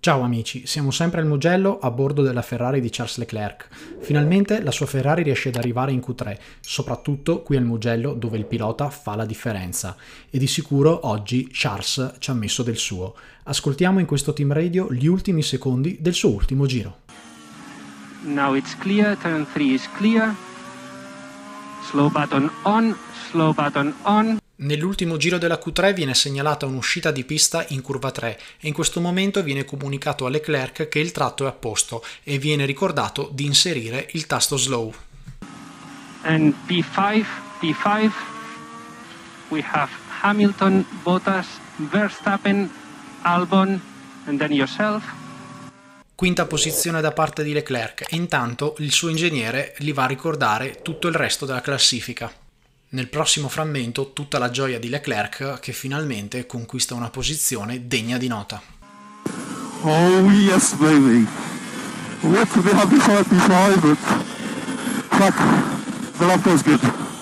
Ciao amici, siamo sempre al Mugello a bordo della Ferrari di Charles Leclerc. Finalmente la sua Ferrari riesce ad arrivare in Q3, soprattutto qui al Mugello dove il pilota fa la differenza. E di sicuro oggi Charles ci ha messo del suo. Ascoltiamo in questo team radio gli ultimi secondi del suo ultimo giro. Now it's clear, turn 3 is clear. Slow button on, slow button on. Nell'ultimo giro della Q3 viene segnalata un'uscita di pista in curva 3 e in questo momento viene comunicato a Leclerc che il tratto è a posto e viene ricordato di inserire il tasto slow. And P5, we have Hamilton, Bottas, Verstappen, Albon, and then yourself. Quinta posizione da parte di Leclerc e intanto il suo ingegnere gli va a ricordare tutto il resto della classifica. Nel prossimo frammento tutta la gioia di Leclerc che finalmente conquista una posizione degna di nota. Oh yes baby, what to be happy for P5, but fuck, the lap was good.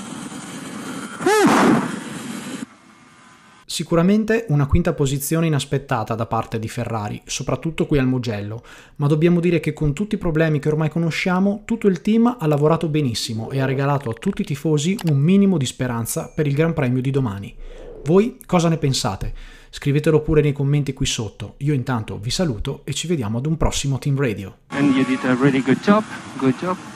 Sicuramente una quinta posizione inaspettata da parte di Ferrari, soprattutto qui al Mugello, ma dobbiamo dire che con tutti i problemi che ormai conosciamo, tutto il team ha lavorato benissimo e ha regalato a tutti i tifosi un minimo di speranza per il Gran Premio di domani. Voi cosa ne pensate? Scrivetelo pure nei commenti qui sotto. Io intanto vi saluto e ci vediamo ad un prossimo Team Radio. And you did a really good job, good job.